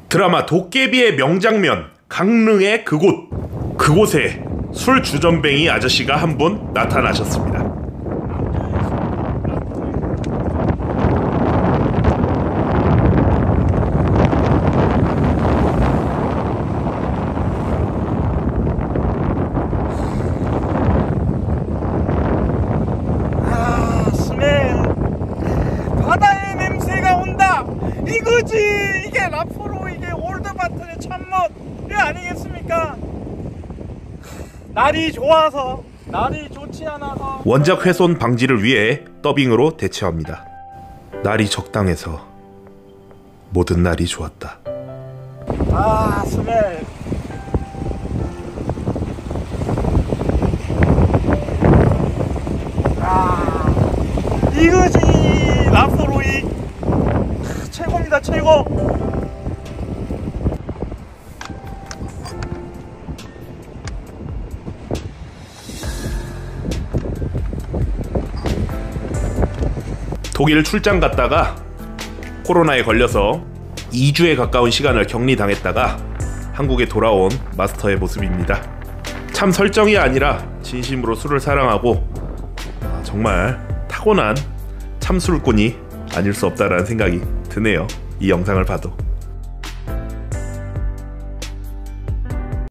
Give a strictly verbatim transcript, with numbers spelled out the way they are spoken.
드라마 도깨비의 명장면, 강릉의 그곳. 그곳에 술 주전뱅이 아저씨가 한 분 나타나셨습니다. 아, 스멜. 바다의 냄새가 온다. 이거지. 이게 라포로, 이게 올드바튼의 참멋. 이게 아니겠습니까? 날이 좋아서, 날이 좋지 않아서. 원작 훼손 방지를 위해 더빙으로 대체합니다. 날이 적당해서 모든 날이 좋았다. 아, 스멜. 아, 이거지. 라포로이 최고입니다, 최고. 독일 출장 갔다가 코로나에 걸려서 이 주에 가까운 시간을 격리당했다가 한국에 돌아온 마스터의 모습입니다. 참 설정이 아니라 진심으로 술을 사랑하고 정말 타고난 참술꾼이 아닐 수 없다라는 생각이 드네요. 이 영상을 봐도.